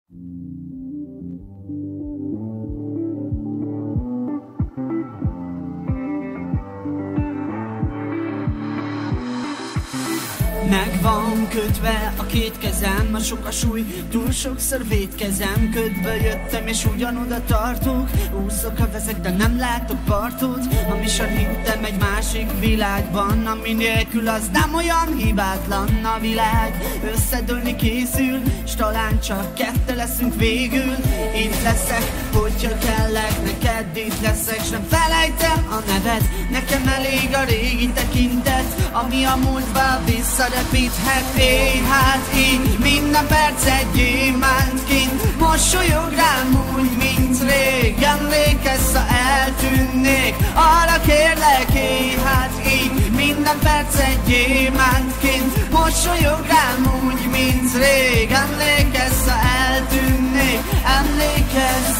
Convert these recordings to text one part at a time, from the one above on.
Meg van kötve a két kezem, a sok a súly, túl sokszor vétkezem. Ködből jöttem és ugyanoda tartok, úszok a vezek, de nem látok partot. A misor hittem egy másik világban, ami nélkül az nem olyan hibátlan a világ. Összedőlni készül, s talán csak kettő leszünk végül. Itt leszek, hogyha kellek, neked itt leszek, s nem felejtem a neved. Nekem elég a régi tekintet, ami a múltba visszarepíthet. Hát így minden perc egy gyémántként mosolyog rám úgy, mint rég. Emlékezz, ha eltűnnék, arra kérlek. Hát így minden perc egy gyémántként mosolyog rám úgy, mint rég. Emlékezz, ha eltűnnék, emlékezz.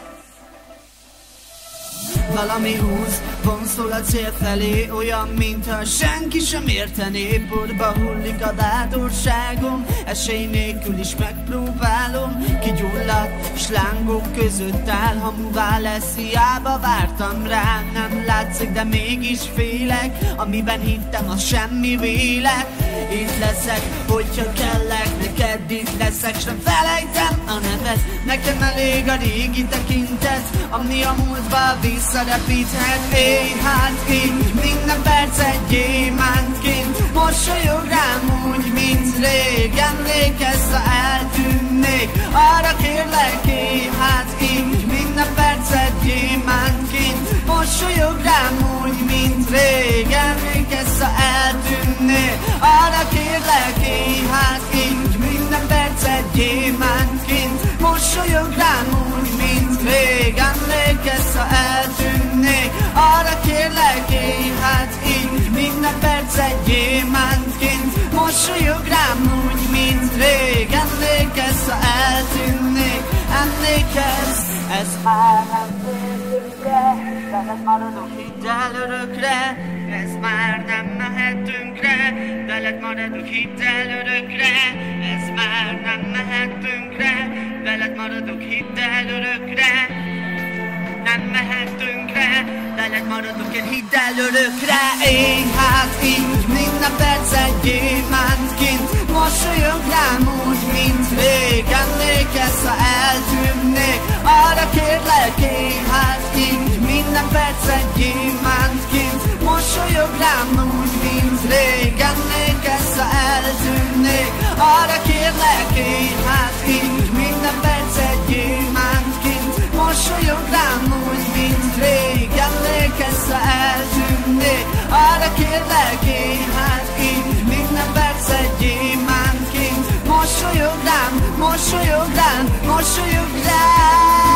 Valami húz, vonszol a cél felé, olyan, mintha senki sem értené. Porba hullik a bátorságom, esély nélkül is megpróbálom. Kigyulladt slángok között áll, hamuvá lesz, hiába vártam rá. Nem látszik, de mégis félek, amiben hittem, az semmi vélek. Itt leszek, hogyha kellek, neked itt leszek, s nem felejtem a neved. Nekem elég a régi tekintet, ami a múltba visszarepíthet. Hát így minden perc egy gyémántként mosolyog rám úgy, mint rég. Emlékezz, ha eltűnnék, arra kérlek. Hát így minden perc egy gyémántként mosolyog rám úgy, mint rég. Emlékezz, ha eltűnnék, arra kérlek. Hát így minden perc egy gyémántként mosolyog rám úgy, mint rég. Emlékezz, ha eltűnnék, arra kérlek. Hát így minden perc egy gyémántként mosolyog rám úgy, mint rég. Emlékezz, ha eltűnnék, emlékezz. Ez már nem tértünk el, veled maradok, hidd el örökre. Ez már nem mehet tönkre, veled maradok, hidd el örökre. Ez már nem mehet tönkre, veled maradok, hidd el örökre. Nem mehet tönkre, veled maradok, én hidd el örökre. Hát így minden perc egy gyémántként mosolyog rám úgy, mint rég. Emlékezz, ha eltűnnék, arra kérlek. Hát így minden perc egy gyémántként mosolyog rám úgy, mint rég. Emlékezz, ha eltűnnék, arra kérlek. Hát így minden perc egy gyémántként mosolyog rám úgy, mint rég. Emlékezz, ha eltűnnék, arra kérlek. Hát így minden perc egy gyémántként mosolyog rám, mosolyog rám, mosolyog rám.